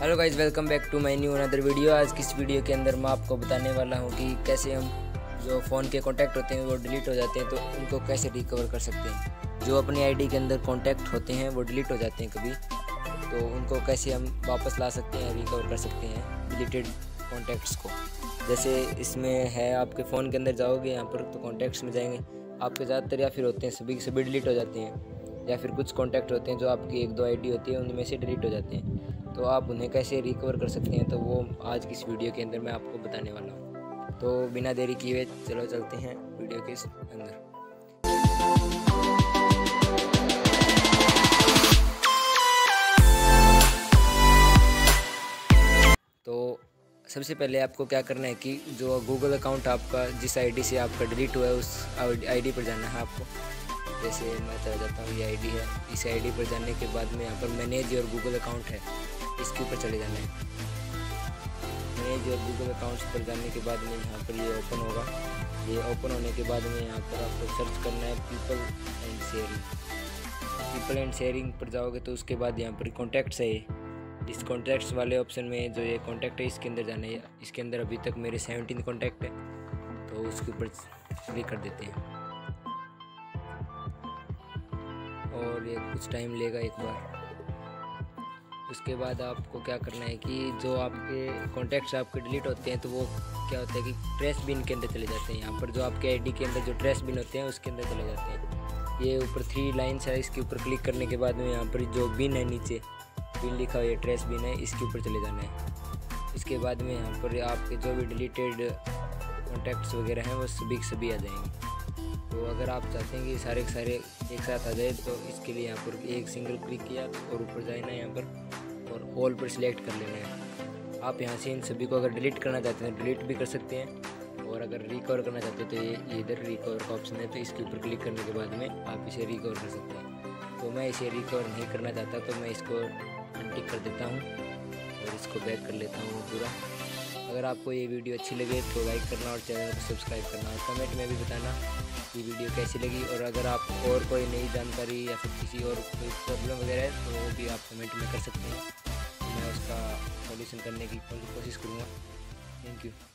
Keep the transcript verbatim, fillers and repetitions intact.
Hello guys, welcome back to my new another video. आज की इस वीडियो के अंदर मैं आपको बताने वाला हूं कि कैसे हम जो फ़ोन के कॉन्टैक्ट होते हैं वो डिलीट हो जाते हैं तो उनको कैसे रिकवर कर सकते हैं। जो अपनी आईडी के अंदर कॉन्टैक्ट होते हैं वो डिलीट हो जाते हैं कभी, तो उनको कैसे हम वापस ला सकते हैं, रिकवर कर सकते हैं डिलीटेड कॉन्टैक्ट्स को। जैसे इसमें है, आपके फ़ोन के अंदर जाओगे यहाँ पर तो कॉन्टैक्ट्स में जाएंगे, आपके ज़्यादातर या फिर होते हैं सभी सभी डिलीट हो जाते हैं, या फिर कुछ कॉन्टैक्ट होते हैं जो आपकी एक दो आईडी होती है उनमें से डिलीट हो जाते हैं। तो आप उन्हें कैसे रिकवर कर सकते हैं तो वो आज की इस वीडियो के अंदर मैं आपको बताने वाला हूँ। तो बिना देरी किए चलो चलते हैं वीडियो के अंदर। तो सबसे पहले आपको क्या करना है कि जो गूगल अकाउंट आपका जिस आईडी से आपका डिलीट हुआ है उस आईडी पर जाना है आपको। जैसे मैं चला जाता हूँ, ये आईडी है, इस आईडी पर जाने के बाद में यहाँ पर मैनेज और गूगल अकाउंट है, इसके ऊपर चले जाना है। मैनेज और गूगल अकाउंट्स पर जाने के बाद में यहाँ पर ये ओपन होगा। ये ओपन होने के बाद में यहाँ पर आपको सर्च करना है people and sharing. People and sharing पर जाओगे तो उसके बाद यहाँ पर कॉन्टैक्ट्स है, इस कॉन्टैक्ट्स वाले ऑप्शन में जो ये कॉन्टैक्ट है इसके अंदर जाना है। इसके अंदर अभी तक मेरे सेवनटीन कॉन्टैक्ट है तो उसके ऊपर क्लिक कर देते हैं और ये कुछ टाइम लेगा एक बार। उसके बाद आपको क्या करना है कि जो आपके कॉन्टैक्ट्स आपके डिलीट होते हैं तो वो क्या होता है कि ट्रेस बिन के अंदर चले जाते हैं। यहाँ पर जो आपके आईडी के अंदर जो ट्रेस बिन होते हैं उसके अंदर चले जाते हैं। ये ऊपर थ्री लाइन्स है, इसके ऊपर क्लिक करने के बाद में यहाँ पर जो बिन है, नीचे बिन लिखा हुआ है, ट्रेस बिन है, इसके ऊपर चले जाना है। इसके बाद में यहाँ पर आपके जो भी डिलीटेड कॉन्टैक्ट्स वगैरह हैं वो सभी के सभी आ जाएंगे। तो अगर आप चाहते हैं कि सारे के सारे एक साथ आ जाए तो इसके लिए यहाँ पर एक सिंगल क्लिक किया और ऊपर जाना है यहाँ पर और ऑल पर सिलेक्ट कर लेना है। आप यहाँ से इन सभी को अगर डिलीट करना चाहते हैं डिलीट भी कर सकते हैं, और अगर रिकवर करना चाहते हैं तो ये इधर रिकवर का ऑप्शन है, तो इसके ऊपर क्लिक करने के बाद में आप इसे रिकवर कर सकते हैं। तो मैं इसे रिकवर नहीं करना चाहता तो मैं इसको अनटिक कर देता हूँ और इसको बैक कर लेता हूँ पूरा। अगर आपको ये वीडियो अच्छी लगे तो लाइक करना और चैनल को सब्सक्राइब करना और कमेंट में भी बताना ये वीडियो कैसी लगी। और अगर आप और कोई नई जानकारी या फिर किसी और कोई प्रॉब्लम वगैरह है तो वो भी आप कमेंट में कर सकते हैं, मैं उसका सॉल्यूशन करने की कोशिश करूँगा। Thank you.